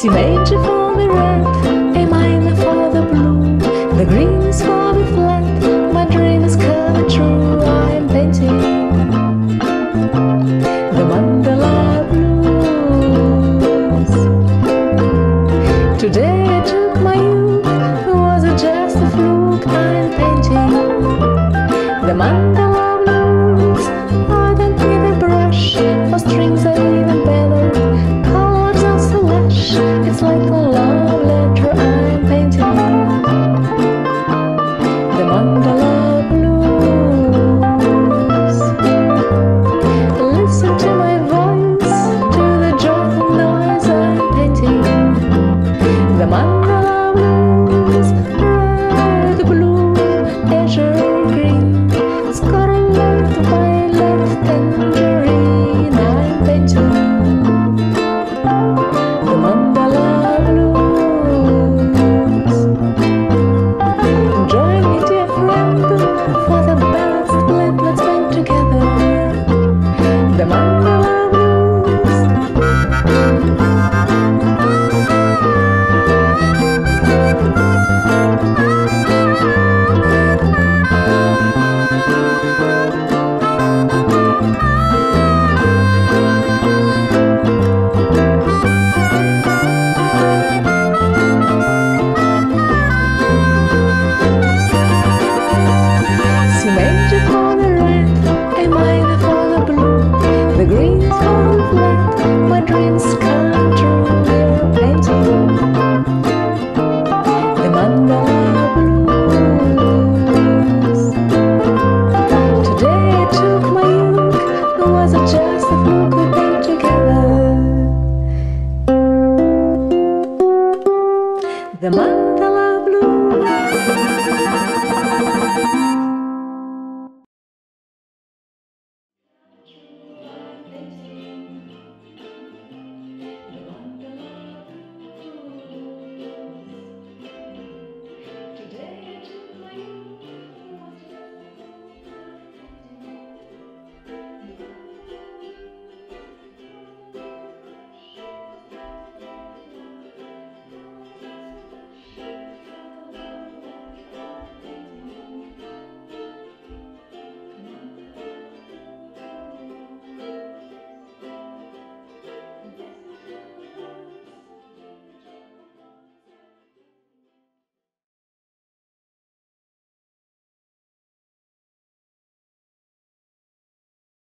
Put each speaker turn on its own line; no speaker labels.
C major for the red, A minor for the blue, the green is for the flat. My dream is coming true. I am painting the Mandala Blues. Today I took my youth, was it just a fluke? I am painting the Mandala Blues. I don't need a brush, for strings are even better. Colors are so lush, it's like a love letter. I am painting the Mandala Blues. Listen to my voice, to the joyful noise. I am painting the Mandala Blues. Red, blue, azure, green, Scarlet, violet, tangerine. I am painting the Mandala Blues. Join me, dear friend, for the balanced blend. Let's band together the Mandala Blues. C major for the red, A minor for the blue, the green is for the flat.